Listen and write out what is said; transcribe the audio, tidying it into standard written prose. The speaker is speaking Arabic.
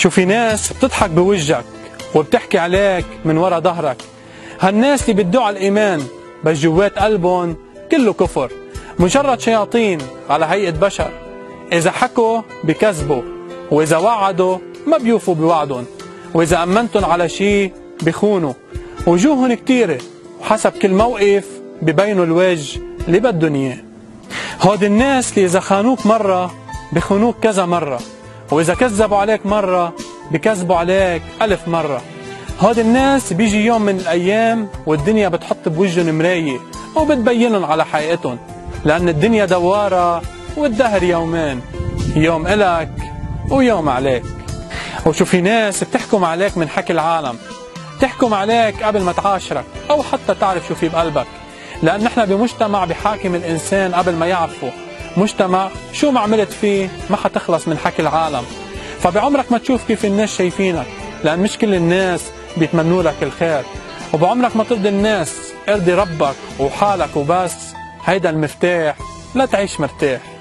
شو في ناس بتضحك بوجهك وبتحكي عليك من ورا ظهرك. هالناس اللي بيدعوا على الإيمان بس جوات قلبهم كله كفر، مجرد شياطين على هيئة بشر. إذا حكوا بكذبوا، وإذا وعدوا ما بيوفوا بوعدهم، وإذا أمنتن على شيء بخونوا. وجوههم كتيرة وحسب كل موقف ببينوا الوجه اللي بدهم إياه. هود الناس اللي إذا خانوك مرة بخونوك كذا مرة، وإذا كذبوا عليك مرة بكذبوا عليك 1000 مرة. هود الناس بيجي يوم من الأيام والدنيا بتحط بوجهن مراية وبتبينن على حقيقتهم، لأن الدنيا دوارة والدهر يومين، يوم إلك ويوم عليك. وشو في ناس بتحكم عليك من حكي العالم، تحكم عليك قبل ما تعاشرك أو حتى تعرف شو في بقلبك، لأن نحن بمجتمع بحاكم الإنسان قبل ما يعرفه، مجتمع شو ما عملت فيه ما حتخلص من حكي العالم. فبعمرك ما تشوف كيف الناس شايفينك، لأن مش كل الناس بيتمنوا لك الخير. وبعمرك ما ترضي الناس، ارضي ربك وحالك وبس. هيدا المفتاح لا تعيش مرتاح.